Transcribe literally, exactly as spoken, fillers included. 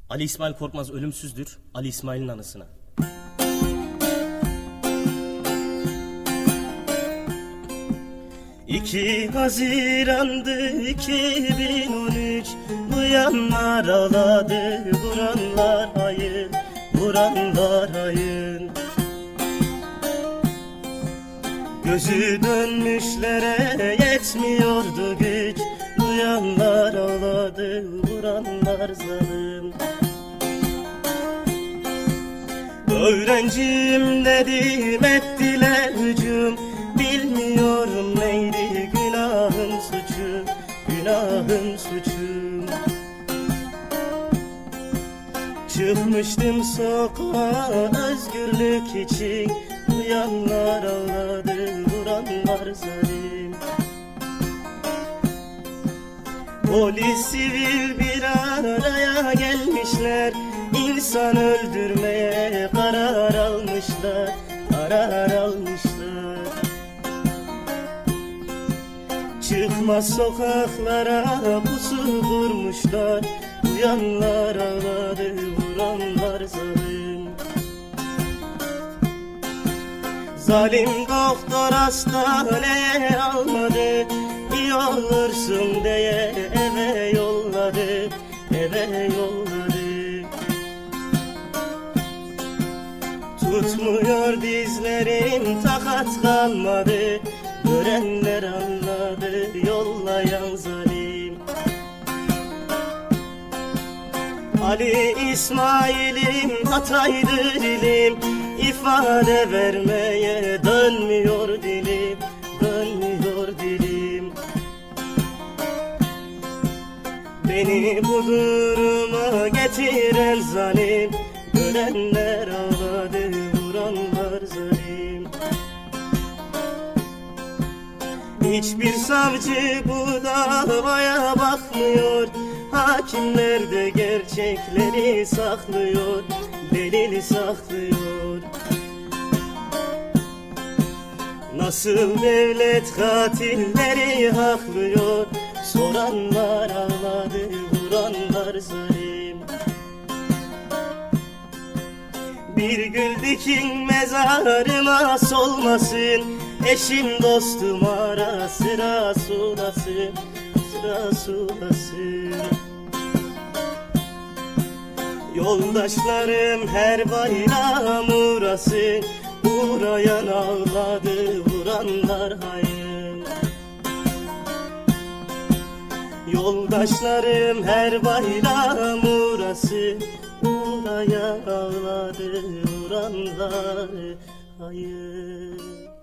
Ali İsmail Korkmaz ölümsüzdür. Ali İsmail'in anısına. İki Haziran'dı iki bin on üç. Duyanlar ağladı, vuranlar hayır, vuranlar hayır. Gözü dönmüşlere yetmiyordu güç. Duyanlar ağladı, vuranlar zalim. Öğrenciyim dedim, ettiler hücum. Bilmiyorum neydi günahın suçu, günahın suçu. Çıkmıştım sokağa özgürlük için. Duyanlar ağladı, vuranlar zalim. Polis sivil bir araya gelmişler. İnsan öldürmeye karar almışlar, karar almışlar. Çıkmaz sokaklara pusu kurmuşlar. Duyanlar ağladı, vuranlar zalim. Zalim doktor hastaneye almadı, iyi olursun diye eve yolladı, eve yolladı. Tutmuyor dizlerim, takat kalmadı. Görenler anladı, yollayan zalim. Ali İsmail'im Hatay'dır ilim. İfade vermeye dönmüyor dilim, dönmüyor dilim. Beni bu duruma getiren zalim. Görenler ağladı, vuranlar zalim. Hiçbir savcı bu davaya bakmıyor. Hakimler de gerçekleri saklıyor, delili saklıyor. Nasıl devlet katilleri haklıyor? Soranlar ağladı, vuranlar zalim. Bir gül dikin mezarıma solmasın. Eşim dostum ara sıra sulasın, sıra sulasın. Yoldaşlarım her bayram uğrasın. Uğrayan ağladı, vuranlar hayır. Yoldaşlarım her bayram uğrasın. Uğrayan ağladı, vuranlar hayır.